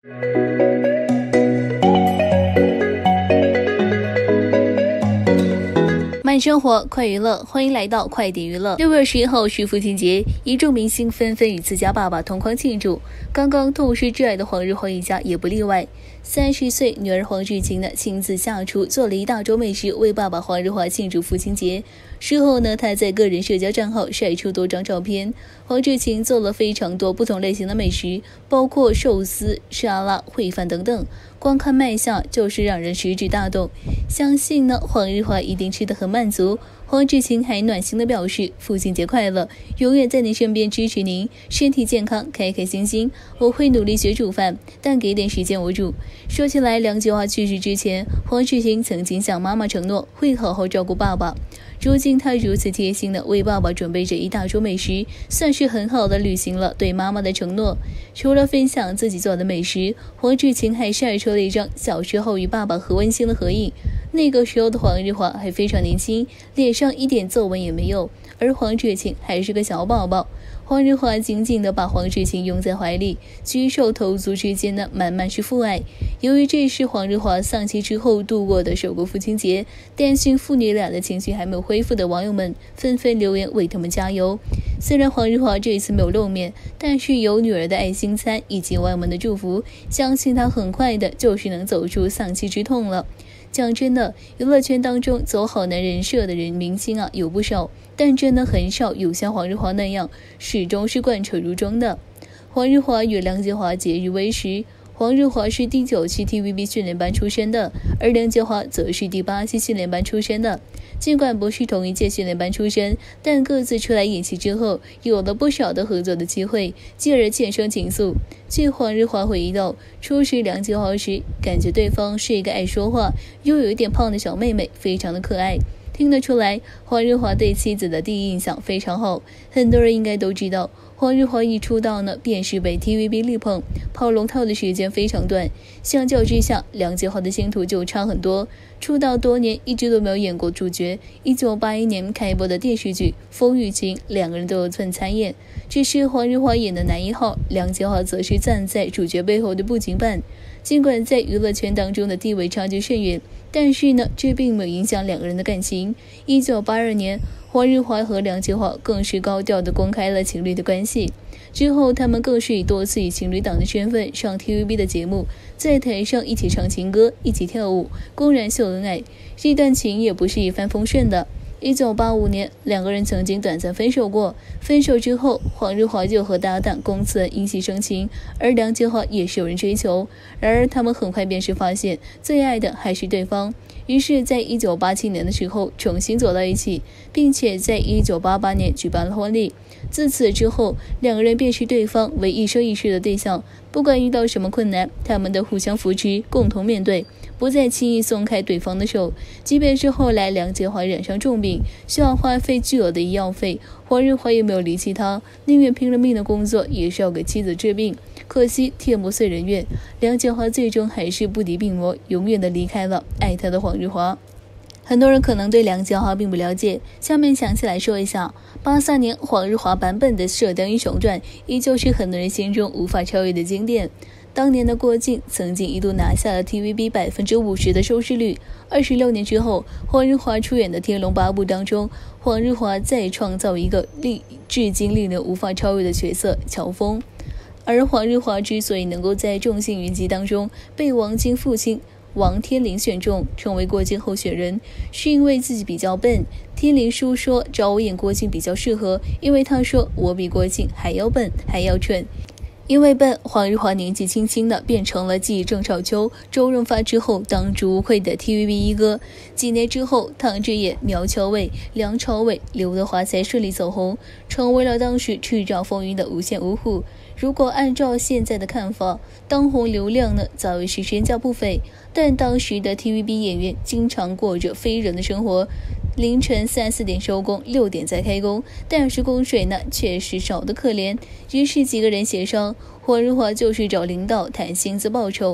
慢生活，快娱乐，欢迎来到快点娱乐。6月11号是父亲节，一众明星纷纷与自家爸爸同框庆祝，刚刚痛失挚爱的黄日华一家也不例外。30岁女儿黄智勤呢，亲自下厨做了一大桌美食，为爸爸黄日华庆祝父亲节。事后呢，她在个人社交账号晒出多张照片。黄智勤做了非常多不同类型的美食，包括寿司、沙拉、烩饭等等，光看卖相就是让人食指大动。相信呢，黄日华一定吃得很满足。黄智勤还暖心地表示：“父亲节快乐，永远在您身边支持您，身体健康，开开心心。我会努力学煮饭，但给点时间我煮。”说起来，梁洁华去世之前，黄智勤曾经向妈妈承诺会好好照顾爸爸。如今他如此贴心地为爸爸准备着一大桌美食，算是很好的履行了对妈妈的承诺。除了分享自己做的美食，黄智勤还晒出了一张小时候与爸爸很温馨的合影。那个时候的黄日华还非常年轻，脸上一点皱纹也没有，而黄智勤还是个小宝宝。黄日华紧紧地把黄智勤拥在怀里，举手投足之间呢，满满是父爱。由于这是黄日华丧妻之后度过的首个父亲节，担心父女俩的情绪还没有恢复的网友们纷纷留言为他们加油。虽然黄日华这一次没有露面，但是有女儿的爱心餐以及网友们的祝福，相信他很快的就是能走出丧妻之痛了。讲真的，娱乐圈当中走好男人设的人明星啊有不少，但真的很少有像黄日华那样始终是贯彻如终的。黄日华与梁洁华结育为时，黄日华是第9期 TVB 训练班出身的，而梁洁华则是第8期训练班出身的。尽管不是同一届训练班出身，但各自出来演戏之后，有了不少的合作的机会，继而渐生情愫。据黄日华回忆到，初识梁洁华时，感觉对方是一个爱说话又有一点胖的小妹妹，非常的可爱。听得出来，黄日华对妻子的第一印象非常好。很多人应该都知道，黄日华一出道呢，便是被 TVB 力捧，跑龙套的时间非常短。相较之下，梁洁华的星途就差很多。出道多年，一直都没有演过主角。1981年开播的电视剧《风雨情》，两个人都有份参演。只是黄日华演的男一号，梁洁华则是站在主角背后的布景板。尽管在娱乐圈当中的地位差距甚远，但是呢，这并没有影响两个人的感情。1982年，黄日华和梁洁华更是高调地公开了情侣的关系。之后，他们更是以多次以情侣档的身份上 TVB 的节目，在台上一起唱情歌，一起跳舞，公然秀恩爱。这段情也不是一帆风顺的。1985年，两个人曾经短暂分手过。分手之后，黄日华就和搭档龚慈恩因戏生情，而梁洁华也是有人追求。然而，他们很快便是发现，最爱的还是对方。于是，在1987年的时候重新走到一起，并且在1988年举办了婚礼。自此之后，两个人便是对方为一生一世的对象。不管遇到什么困难，他们都互相扶持，共同面对，不再轻易松开对方的手。即便是后来梁洁华染上重病，需要花费巨额的医药费，黄日华也没有离弃他，宁愿拼了命的工作，也是要给妻子治病。可惜天不遂人愿，梁洁华最终还是不敌病魔，永远的离开了爱他的黄日华。很多人可能对梁洁华并不了解，下面详细来说一下。83年黄日华版本的《射雕英雄传》依旧是很多人心中无法超越的经典。当年的郭靖曾经一度拿下了 TVB 50%的收视率。26年之后，黄日华出演的《天龙八部》当中，黄日华再创造一个至今令人无法超越的角色乔峰。而黄日华之所以能够在众星云集当中被王晶父亲王天林选中成为郭靖候选人，是因为自己比较笨。天林叔说找我演郭靖比较适合，因为他说我比郭靖还要笨还要蠢。因为笨，黄日华年纪轻轻的变成了继郑少秋、周润发之后当之无愧的 TVB 一哥。几年之后，唐志野、苗侨伟、梁朝伟、刘德华才顺利走红，成为了当时叱咤风云的无线五虎。如果按照现在的看法，当红流量呢早已是身价不菲，但当时的 TVB 演员经常过着非人的生活，凌晨3、4点收工，6点再开工，但是工水呢确实少得可怜。于是几个人协商，黄日华就是找领导谈薪资报酬。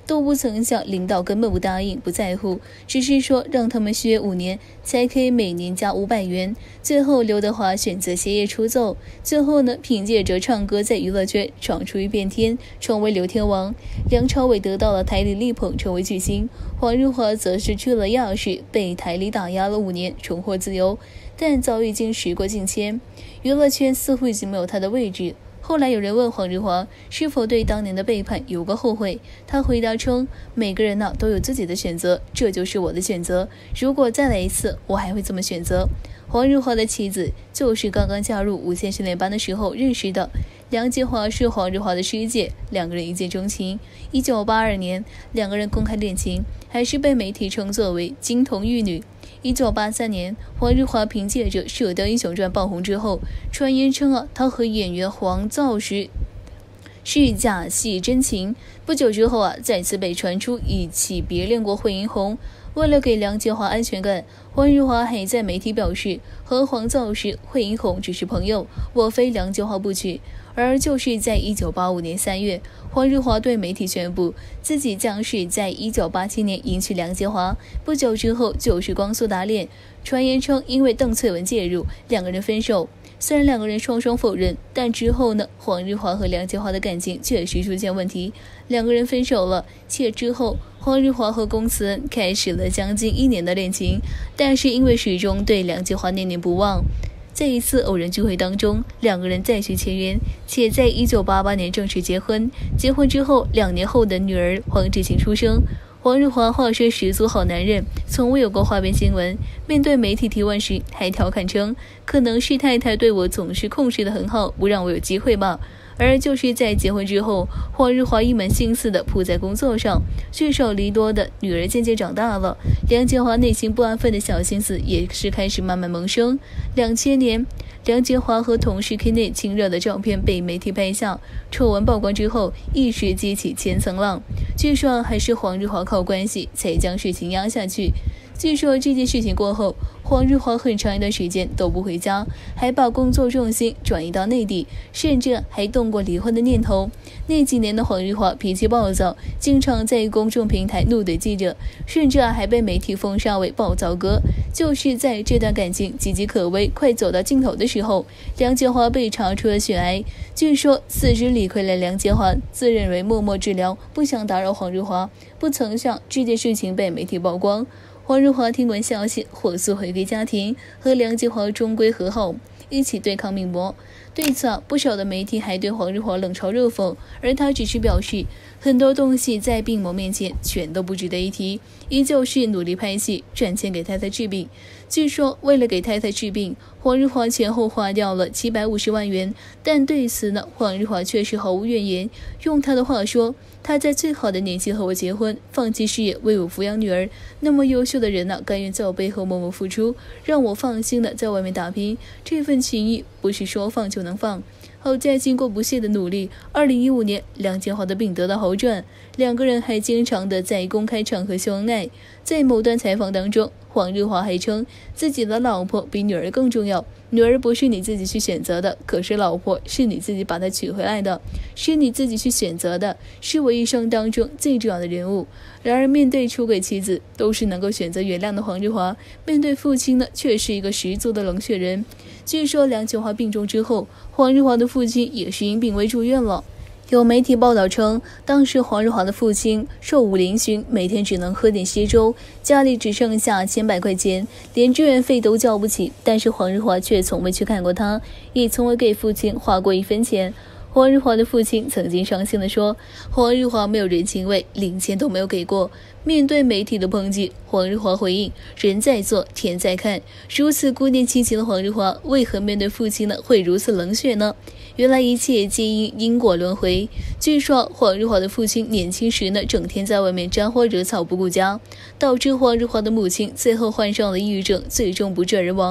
都不曾想领导根本不答应，不在乎，只是说让他们续约5年，才可以每年加500元。最后刘德华选择歇业出走，最后呢，凭借着唱歌在娱乐圈闯出一片天，成为刘天王。梁朝伟得到了台里力捧，成为巨星。黄日华则是去了亚视，被台里打压了5年，重获自由，但早已经时过境迁，娱乐圈似乎已经没有他的位置。后来有人问黄日华是否对当年的背叛有过后悔，他回答称，每个人都有自己的选择，这就是我的选择，如果再来一次，我还会这么选择。黄日华的妻子就是刚刚加入无线训练班的时候认识的，梁洁华是黄日华的师姐，两个人一见钟情。1982年，两个人公开恋情，还是被媒体称作为金童玉女。1983年，黄日华凭借着《射雕英雄传》爆红之后，传言称他和演员黄造时是假戏真情。不久之后再次被传出一起别恋过惠英红。为了给梁洁华安全感，黄日华还在媒体表示，和黄造时、惠英红只是朋友，我非梁洁华不娶。而就是在1985年3月，黄日华对媒体宣布自己将是在1987年迎娶梁洁华。不久之后就是光速打脸，传言称因为邓萃雯介入，两个人分手。虽然两个人双双否认，但之后呢，黄日华和梁洁华的感情确实出现问题，两个人分手了，且之后黄日华和龚慈恩开始了将近1年的恋情，但是因为始终对梁洁华念念不忘，在一次偶然聚会当中，两个人再续前缘，且在1988年正式结婚。结婚之后2年后的女儿黄智晴出生。黄日华话说十足好男人，从未有过花边新闻。面对媒体提问时，还调侃称，可能是太太对我总是控制得很好，不让我有机会吧。而就是在结婚之后，黄日华一门心思地扑在工作上，聚少离多的女儿渐渐长大了，梁洁华内心不安分的小心思也是开始慢慢萌生。2000年，梁洁华和同事 K 内亲热的照片被媒体拍下，丑闻曝光之后，一时激起千层浪。据说还是黄日华靠关系才将事情压下去。据说这件事情过后，黄日华很长一段时间都不回家，还把工作重心转移到内地，甚至还动过离婚的念头。那几年的黄日华脾气暴躁，经常在公众平台怒怼记者，甚至还被媒体封杀为暴躁哥。就是在这段感情岌岌可危，快走到尽头的时候，梁洁华被查出了血癌。据说4肢理亏了梁洁华自认为默默治疗，不想打扰黄日华，不曾想这件事情被媒体曝光。黄日华听闻消息，火速回归家庭，和梁洁华终归和好，一起对抗命魔。对此不少的媒体还对黄日华冷嘲热讽，而他只是表示，很多东西在病魔面前全都不值得一提，依旧是努力拍戏赚钱给太太治病。据说为了给太太治病，黄日华前后花掉了750万元，但对此呢，黄日华却是毫无怨言。用他的话说，他在最好的年纪和我结婚，放弃事业为我抚养女儿，那么优秀的人甘愿在我背后默默付出，让我放心的在外面打拼，这份情谊不是说放就能放。好在经过不懈的努力，2015年梁洁华的病得到好转，两个人还经常的在公开场合秀恩爱。在某段采访当中，黄日华还称自己的老婆比女儿更重要，女儿不是你自己去选择的，可是老婆是你自己把她娶回来的，是你自己去选择的，是我一生当中最重要的人物。然而面对出轨妻子都是能够选择原谅的黄日华，面对父亲呢，却是一个十足的冷血人。据说梁洁华病重之后，黄日华的父亲也是因病危住院了。有媒体报道称，当时黄日华的父亲瘦五嶙峋，每天只能喝点稀粥，家里只剩下千百块钱，连住院费都交不起。但是黄日华却从未去看过他，也从未给父亲花过1分钱。黄日华的父亲曾经伤心地说，黄日华没有人情味，零钱都没有给过。面对媒体的抨击，黄日华回应，人在做天在看。如此顾念亲情的黄日华，为何面对父亲呢会如此冷血呢？原来一切皆因因果轮回。据说黄日华的父亲年轻时呢，整天在外面沾花惹草，不顾家，导致黄日华的母亲最后患上了抑郁症，最终不治而亡。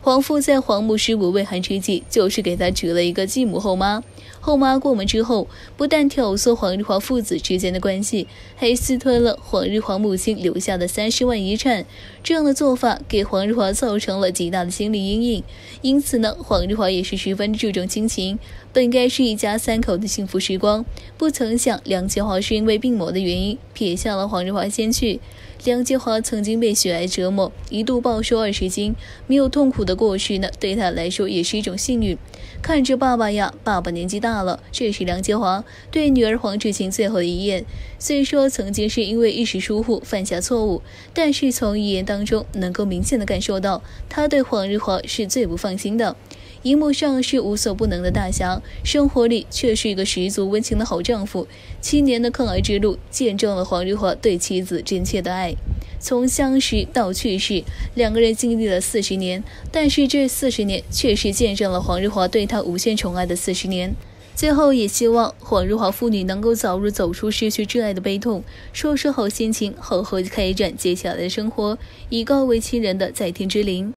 皇父在皇母尸骨未寒之际，就是给他指了一个继母后妈。后妈过门之后，不但挑唆黄日华父子之间的关系，还私吞了黄日华母亲留下的30万遗产。这样的做法给黄日华造成了极大的心理阴影。因此呢，黄日华也是十分注重亲情，本该是一家3口的幸福时光，不曾想梁洁华是因为病魔的原因撇下了黄日华先去。梁洁华曾经被血癌折磨，一度暴瘦20斤，没有痛苦的过世呢，对他来说也是一种幸运。看着爸爸呀，爸爸年纪大了，这是梁洁华对女儿黄志晴最后的遗言。虽说曾经是因为一时疏忽犯下错误，但是从遗言当中能够明显的感受到，他对黄日华是最不放心的。荧幕上是无所不能的大侠，生活里却是一个十足温情的好丈夫。7年的抗癌之路，见证了黄日华对妻子真切的爱。从相识到去世，2个人经历了40年，但是这40年却是见证了黄日华对他无限宠爱的40年。最后也希望黄日华父女能够早日走出失去挚爱的悲痛，收拾好心情，好好开展接下来的生活，以告慰亲人的在天之灵。